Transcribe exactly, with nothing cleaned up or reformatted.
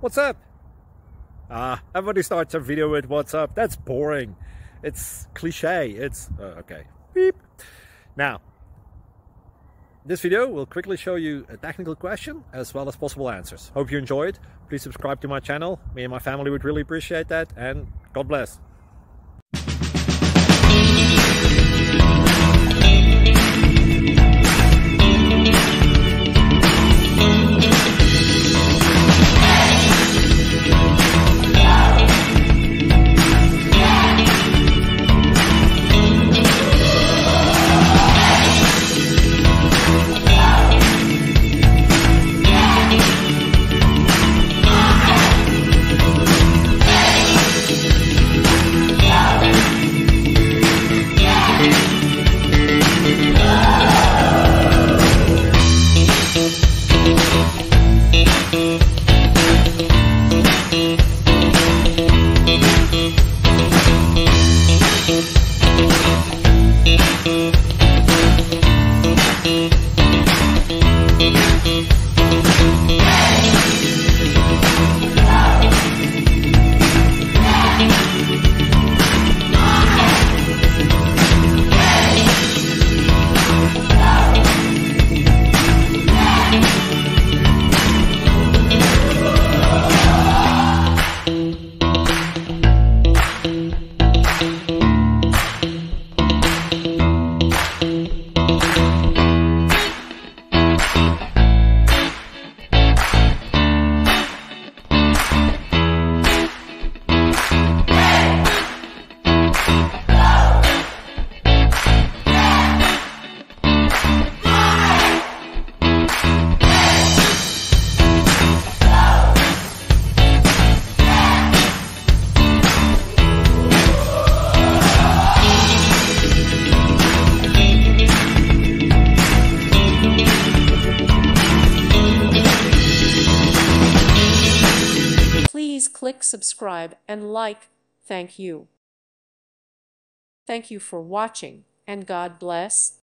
What's up? Ah, everybody starts a video with what's up. That's boring. It's cliche. It's uh, okay. Beep. Now, this video will quickly show you a technical question as well as possible answers. Hope you enjoyed. Please subscribe to my channel. Me and my family would really appreciate that, and God bless. Please click subscribe and like. Thank you. Thank you for watching, and God bless.